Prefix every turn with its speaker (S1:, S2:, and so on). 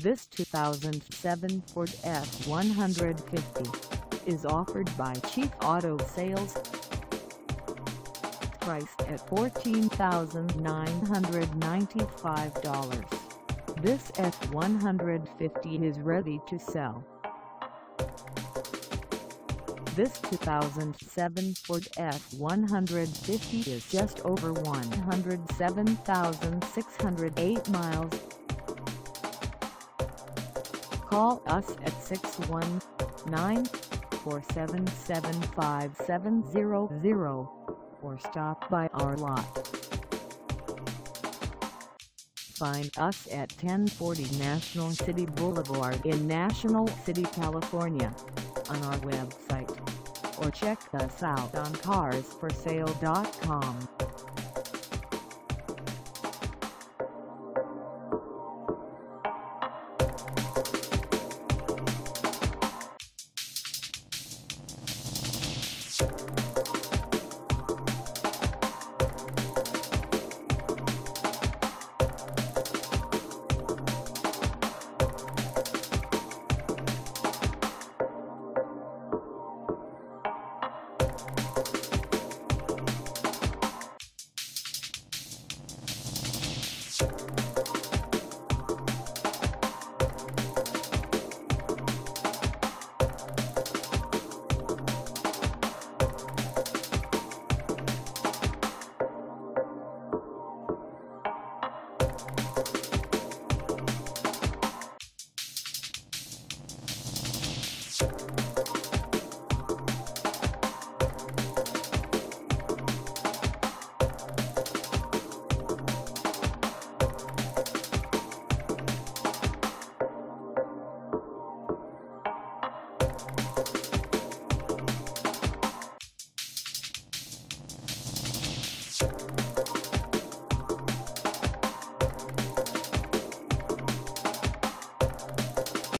S1: This 2007 Ford F-150 is offered by Chief Auto Sales. Priced at $14,995, this F-150 is ready to sell. This 2007 Ford F-150 is just over 107,608 miles. Call us at 619-477-5700 or stop by our lot. Find us at 1040 National City Boulevard in National City, California, on our website, or check us out on carsforsale.com.